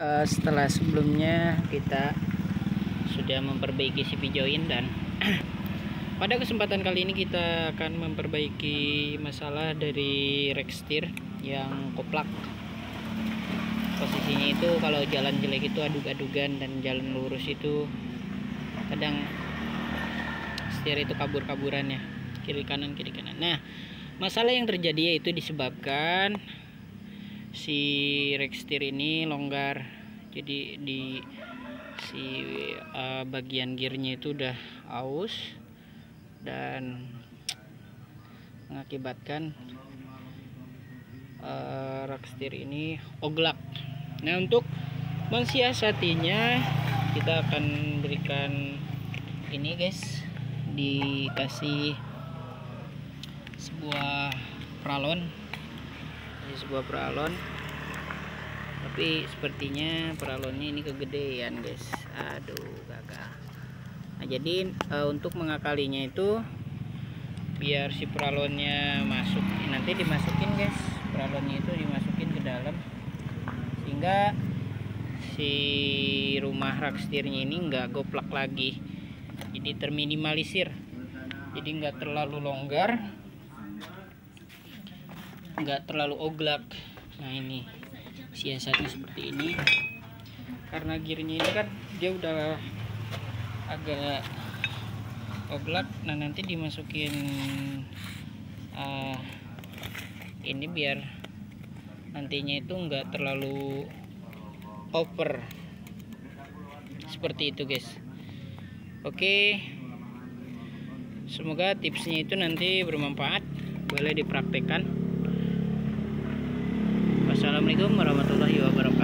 Setelah sebelumnya kita sudah memperbaiki CV join, dan pada kesempatan kali ini kita akan memperbaiki masalah dari rack steer yang koplak. Posisinya itu kalau jalan jelek itu adug-adugan, dan jalan lurus itu kadang setir itu kabur-kaburan ya, kiri kanan. Nah, masalah yang terjadi yaitu disebabkan si rack steer ini longgar. Jadi di bagian gearnya itu udah aus dan mengakibatkan rack steer ini oglak. Nah, untuk mensiasatinya kita akan berikan ini guys, dikasih sebuah pralon, tapi sepertinya pralonnya ini kegedean guys. Aduh, gagal. Nah, jadi untuk mengakalinya itu biar si pralonnya masuk, nanti dimasukin guys, pralonnya itu dimasukin ke dalam sehingga si rumah rack steernya ini enggak goplak lagi, jadi terminimalisir, jadi enggak terlalu longgar, enggak terlalu oglak. Nah, ini siasatnya seperti ini, karena gearnya ini kan dia udah agak oglak. Nah, nanti dimasukin ini biar nantinya itu enggak terlalu over, seperti itu guys. Oke, semoga tipsnya itu nanti bermanfaat, boleh dipraktekkan. Wassalamualaikum warahmatullahi wabarakatuh.